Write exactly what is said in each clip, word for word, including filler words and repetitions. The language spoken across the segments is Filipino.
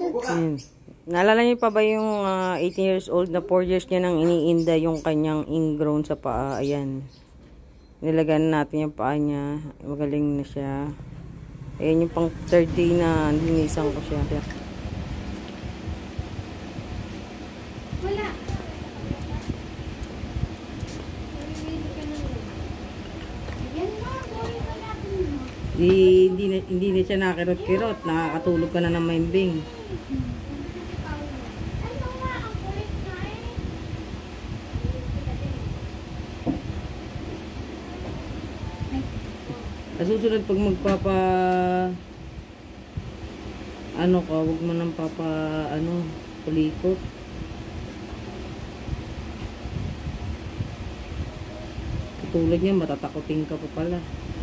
Ayan. Naalala niyo pa ba yung uh, eighteen years old na four years niya nang iniinda yung kanyang ingrown sa paa? Ayan. Nilagan natin yung paa niya. Magaling na siya. Ayan yung pang third day na linisan ko siya. Wala. Di, hindi, na, hindi na siya nakakirot-kirot. Nakakatulog ka na ng maimbing. Susunod pag magpapa ano ka, wag mo nang papa ano, kulikot. Tulad niya, matatakotin ka pa pala.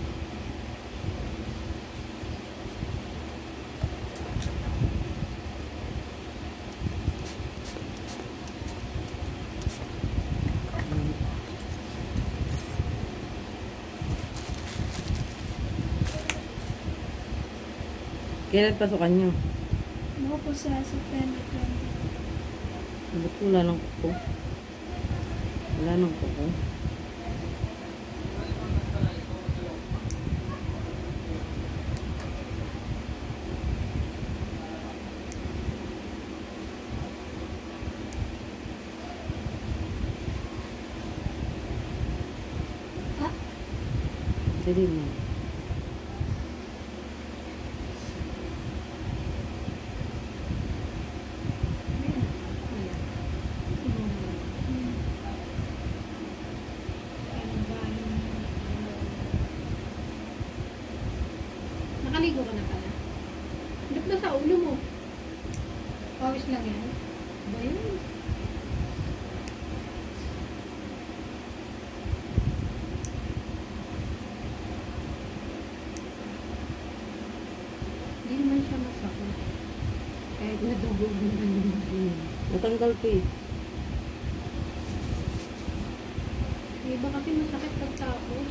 Kailan pasukan nyo? Ako po sa September twenty. Ba't wala nang kuko? Wala nang kuko. Ha? Sige mo. Nakaligo ka na pala. Ba't na sa ulo mo? Pawis lang yan. Ba yun? Hindi naman siya masakit. Kahit nadugog naman yung Natanggal ko eh. iba kasi masakit pagtapos.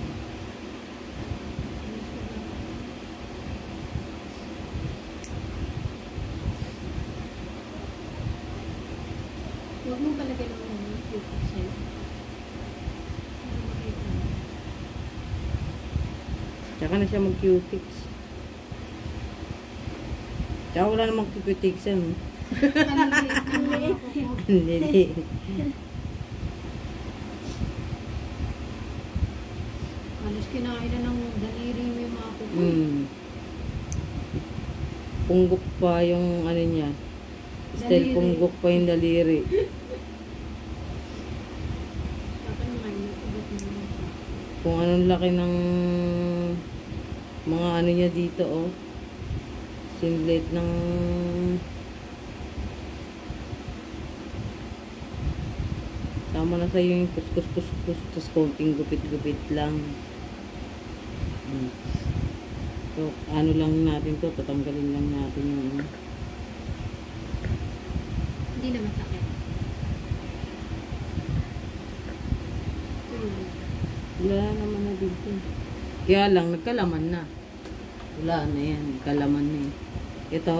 Huwag mong palagay ng mga cutics yan. Para makita mo. Tsaka na siya mag-cutics. Tsaka wala namang cutics yan. Ang liit. Hindi. Halos kinain na ng daliri mo yung mga kuko. Hmm. Punggok pa yung ano niya. Still Daliri. punggok pa yung daliri. Kung anong laki ng mga ano niya dito, oh. Singlet ng tama na sa'yo yung kuskus-kuskus tapos konting gupit-gupit lang. Hmm. So, ano lang natin to, tatanggalin lang natin yung Hindi naman sakit. wala naman na dito. Kaya lang, nagkalaman na. Wala na yan, nagkalaman na eh. Ito,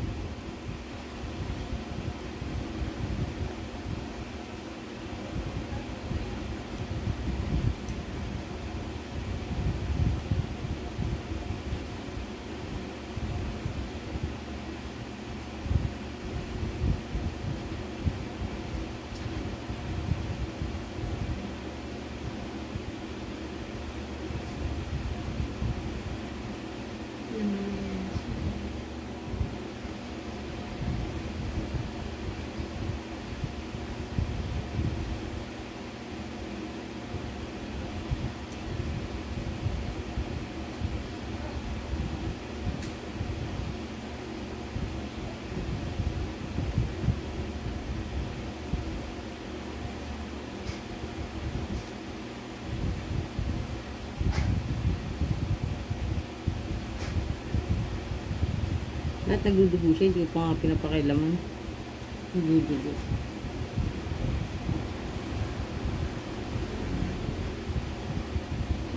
lahat nagdudugo siya, hindi ko pa nga pinapakailaman. Nagdudugo.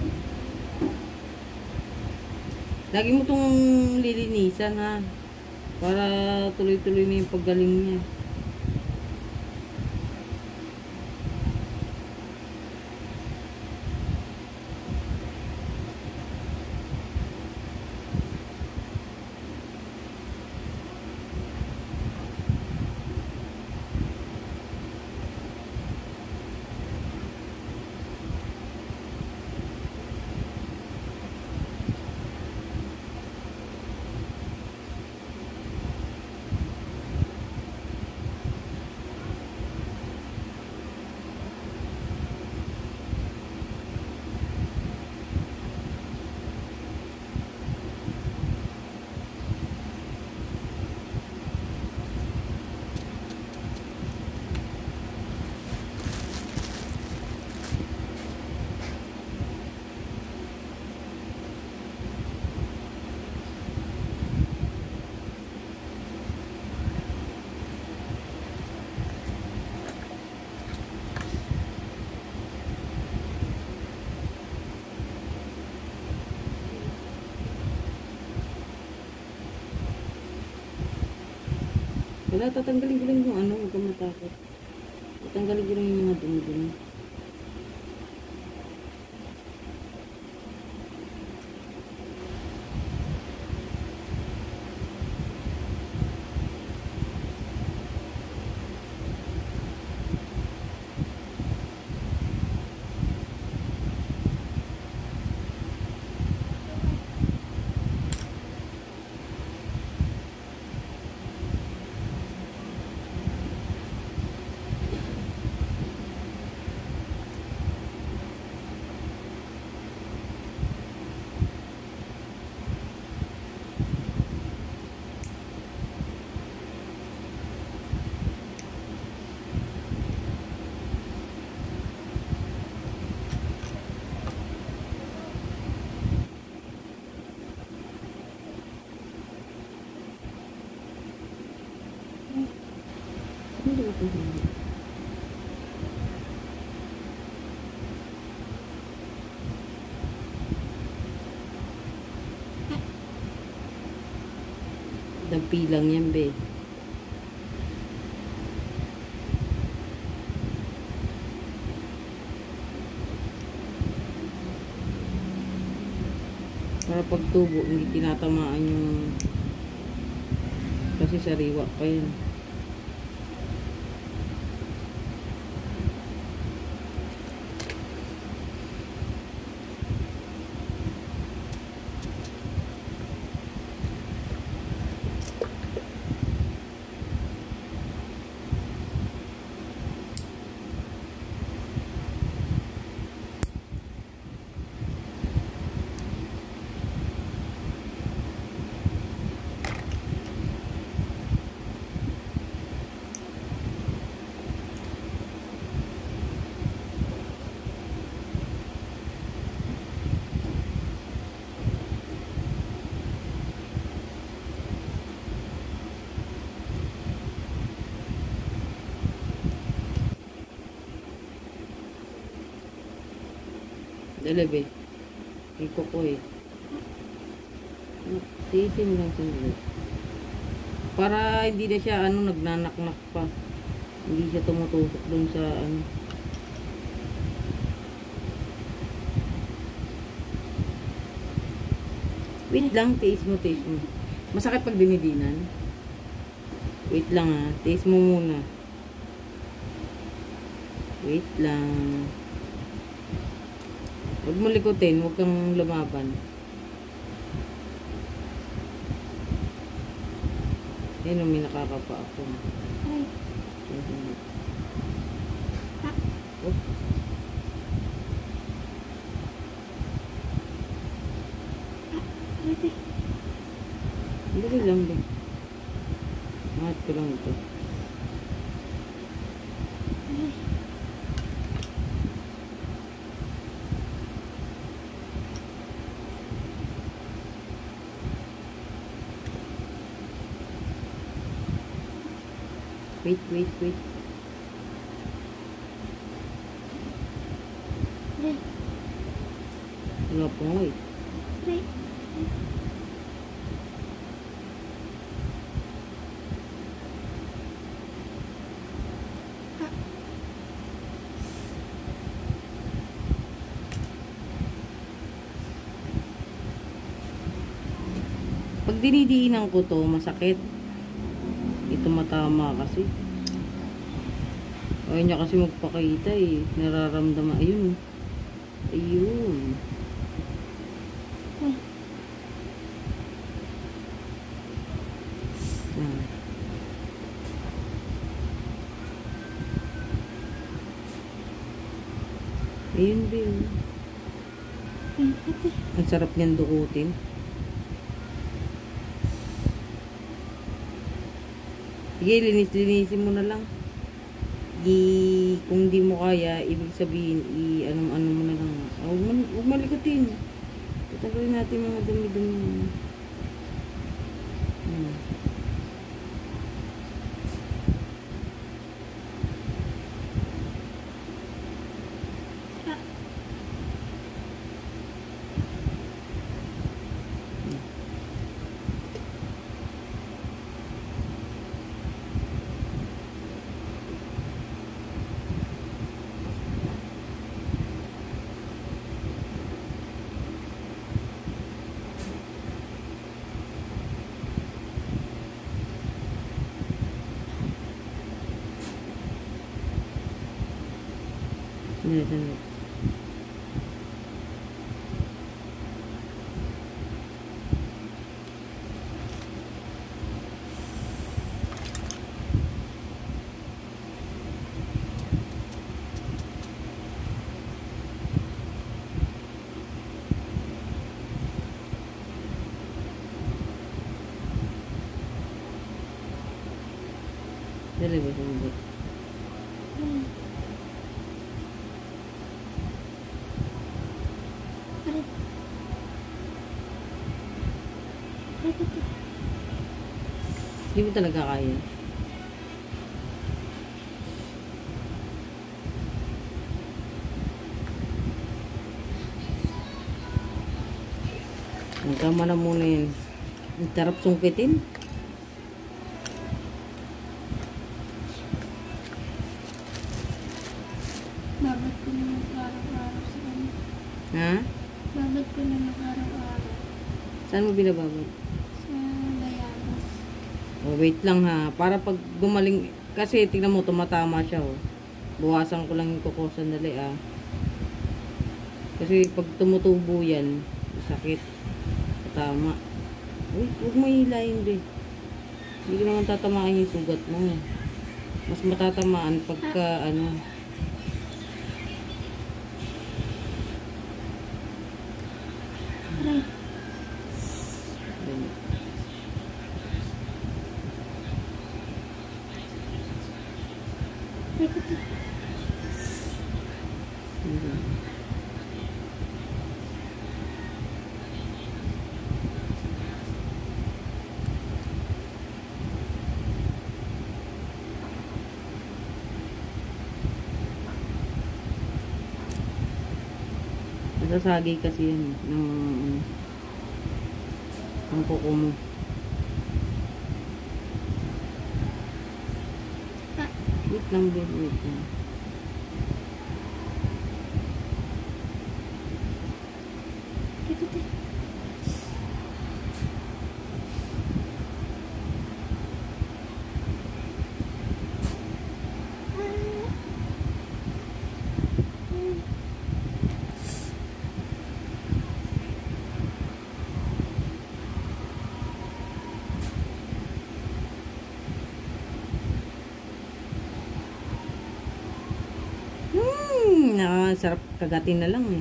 Lagi mo itong lilinisan ha. Para tuloy-tuloy na yung paggaling niya. Wala, tatanggalin ko lang yung ano, huwag kang matakot. Tatanggalin ko lang yung mga dumi-dumi. Hindi ko hindi. Dampi lang yan, be. Para pagtubo, hindi tinatamaan yung kasi sariwa pa yan. Dalabi. Iko ko eh. Tiisin lang sandali. Para hindi na siya ano nagnanaknak pa. Hindi siya tumutusok dun sa ano. Wait lang, tiis mo, tiis mo. Masakit pag dinidinan. Wait lang ah, tiis mo muna. Wait lang. Huwag mo likutin, huwag kang lumaban. Yan o, may nakakapa ako. Ay. Oh. Ate. Hindi lang din. Mahat ko lang ito. Ay. Wait, wait, wait. Ay. Wala po nga eh. Ay. Pag dinidiinan ko to, masakit. Ito matama kasi. Ayaw niya kasi magpakita eh. Nararamdaman. Ayun. Ayun. Ah. Ayun din. Ang sarap niyan dukutin. Sige, linis-linisin mo na lang. I, kung di mo kaya, ibig sabihin, i, anong-ano mo na lang. Oh, huwag, man, huwag malikutin. Tatanggalin natin mga dumi-dumi. Hmm. Dali, dali. Dali ba hindi? Hindi mo talaga kaya. Tama na muna yun. Ang sarap sungkitin. Babad ko naman araw-araw sa kanya. Ha? Babad ko naman araw-araw. Saan mo binababad? Sa Dayanas. Oh, wait lang ha. Para pag gumaling, kasi tingnan mo, tumatama siya oh. Buwasan ko lang yung kuko sandali ah. Kasi pag tumutubo yan, sakit. Tama. Uy, huwag mo hilayin din. Hindi ko naman tatamaan yung sugat mo. Mas matatamaan pagka ano. Aray. Ay, kuto. Nasasagi kasi yan ng ng kuko mo. Wait lang, wait, wait lang. Ito, te. Hmm, nakasarap kagatin na lang eh.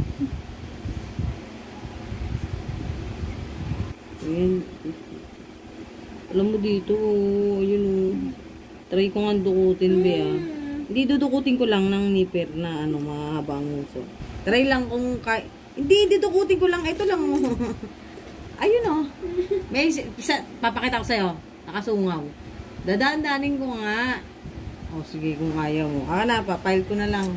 Ayan. Alam mo dito, yun oh. Try ko nga dukutin be ah. Hindi dudukutin ko lang ng nipper na ano, mahabang uso. Try lang kung kay... Hindi, dudukutin ko lang. Ito lang oh. Ayun oh. May isa, papakita ko sa'yo. Nakasungaw. Dadaan-danin ko nga. O sige kung ayaw mo. Ah na, papile ko na lang.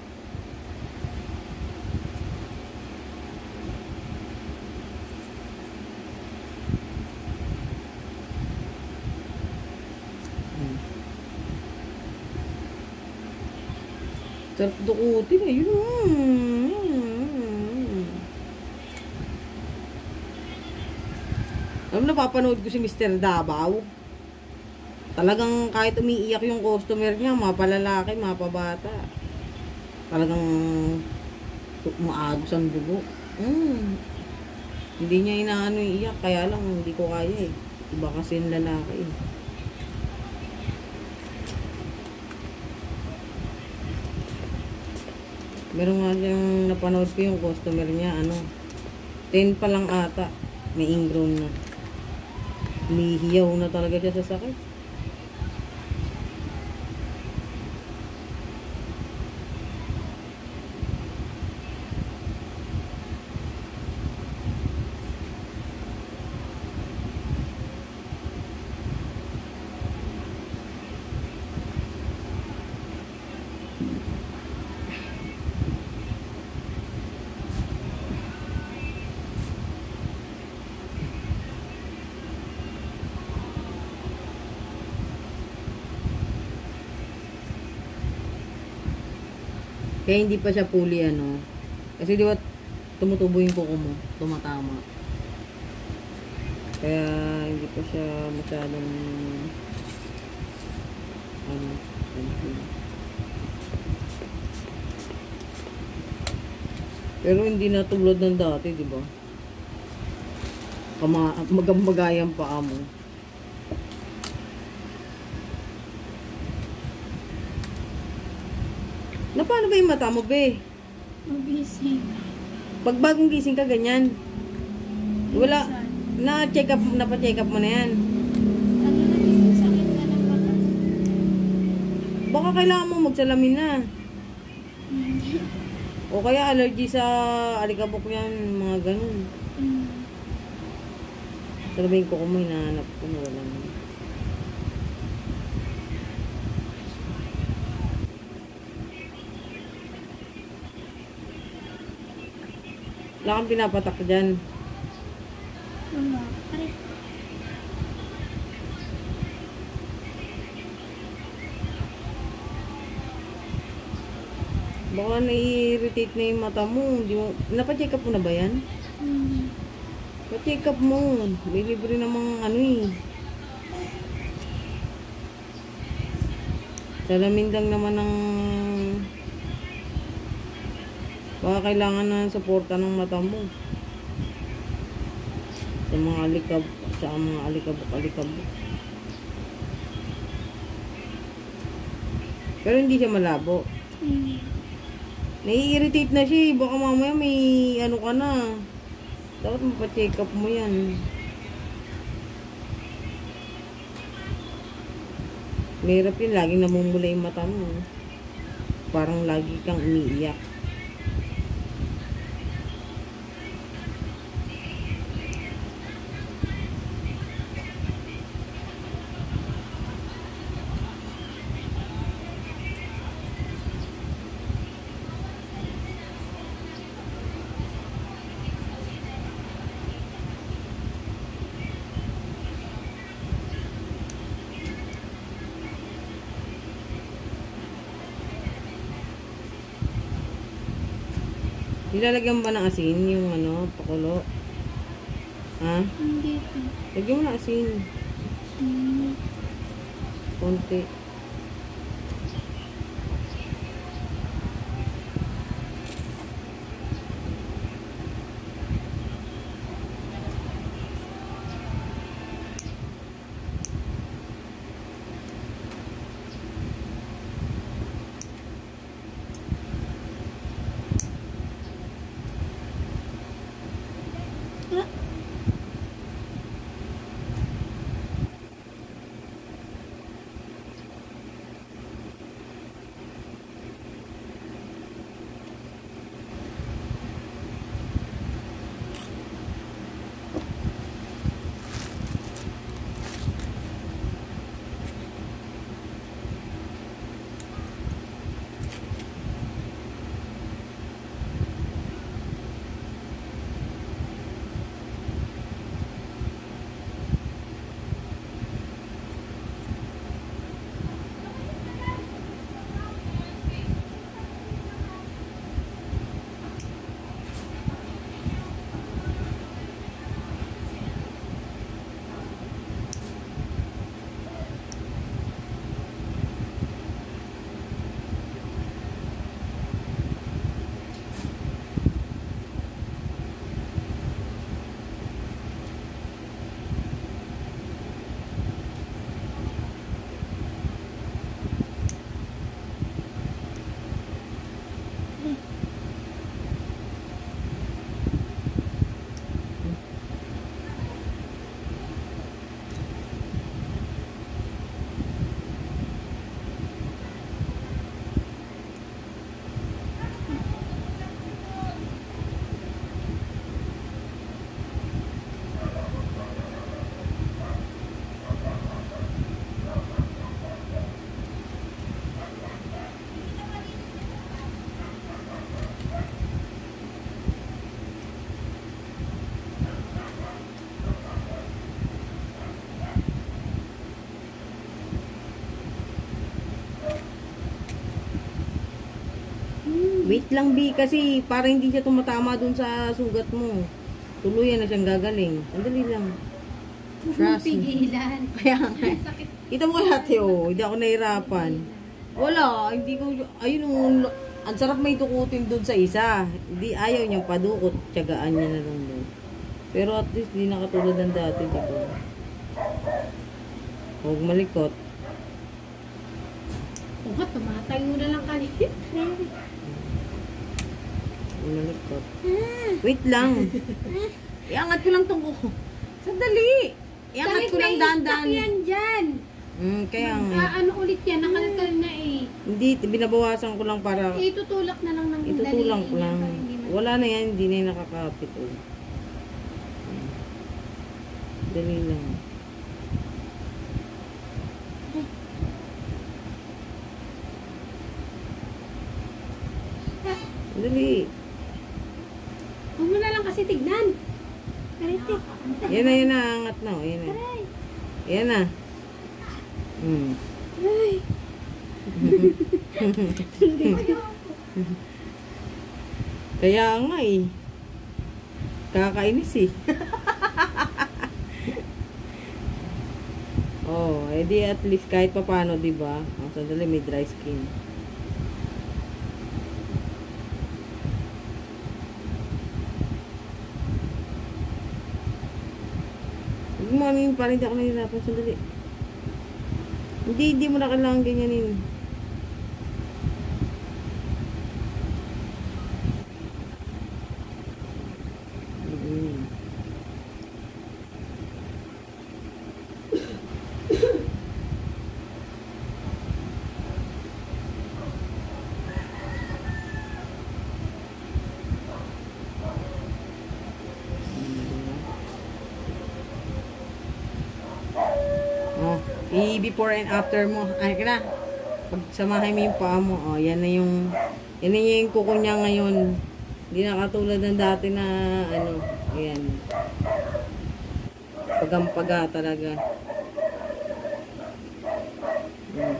Sarap dukutin eh. Yun. Alam mo, napapanood ko si mister Davao, talagang kahit umiiyak yung customer niya, mapalalaki, mapabata, talagang maagos ang dugo. Mm. Hindi niya inaano iiyak, kaya lang hindi ko kaya eh. Iba kasi yung lalaki eh. Meron nga yung napanood ko yung customer niya, ano, ten pa lang ata, may ingrown na. Umihiyaw na talaga siya sa sakit. Kaya hindi pa siya fully ano. Kasi di ba tumutubo yung kuko mo, tumatama. Kaya hindi pa siya masyadong ano, pero hindi na tulad ng dati, di ba? Kama magamagayan pa mo. Na paano ba yung mata mo, be? Magising. Pag bagong gising ka, ganyan. Wala. Na-check up, napa-check up mo na yan. Ano na yung sakit na ng mata? Baka kailangan mo magsalamin na. O kaya allergy sa alikabok yan, mga ganun. Mm. Sabihin ko kung may nahanap ko na wala na. Wala kang pinapatak dyan. Wala. Aray. Baka nai-irritate na yung mata mo. Di mo napa-check up mo na ba yan? Mm. Pa-check up mo. May libre namang ano eh. Salamin lang naman ng baka kailangan na suporta ng mata mo. Sa mga alikab, sa mga alikabok-alikabok. Pero hindi siya malabo. Mm. Nai-irritate na siya eh. Baka mamaya may ano ka na. Dapat mapacheck up mo yan. Mahirap yun. Laging namumula yung mata mo. Parang lagi kang umiiyak. Nilalagyan ba ng asin yung ano, pakulo? Ha? Hindi po. Lagyan mo na asin. Mm. Konti. Ah. Wait lang, B, kasi para hindi siya tumatama dun sa sugat mo. Tuluyan na siyang gagaling. Andali lang. Trust me. Pigilan. Kaya nga. Sakit. Kita mo kaya, ate, oh. Hindi ako nahirapan. Wala, hindi ko, ayun, oh, ang sarap may dukutin dun sa isa. Hindi, ayaw niyang padukot. Tiyagaan niya na lang dun. Pero at least, hindi nakatulad ng dati, di ba? Huwag malikot. Oo nga, tumatayo na lang kanina. Huwag malikot. Wait lang. Iangat ko lang tong kuko. Sandali. Iangat ko lang dahan-dahan. yan dyan. Hmm, kaya nga. Ah, ano ulit yan? Nakalkal na eh. Hindi, binabawasan ko lang para... Eh, itutulak na lang ng Itutulang daliri ko niya lang. para hindi ma- Wala na yan, hindi na yung nakakapit. Oh. Dali lang. Dali. Huwag mo na lang kasi tignan. Karete. Yan na, yan na. Angat na. Oh. Yan na. Aray. Yan na. Hmm. Aray. Kaya nga eh. Kakainis eh. Oh, edi at least kahit papano, 'di ba? Oh, sandali, may dry skin. Good morning, parang hindi ako nahihirapan. Sandali. Hindi, hindi mo na kailangan ganyanin. Mm. Oh, i-before and after mo. Ay, ka na. Pagsamahin mo yung paa mo. Oh, yan na yung, yan na yung kuko niya ngayon. Hindi na katulad ng dati na, ano, ayan. Pagampaga talaga. Hmm.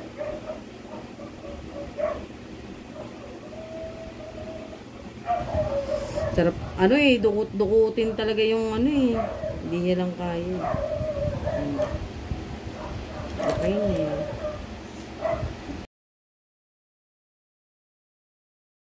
Sarap, ano eh, dukut-dukutin talaga yung ano eh. Hindi niya lang kaya. Hmm. Okay na eh.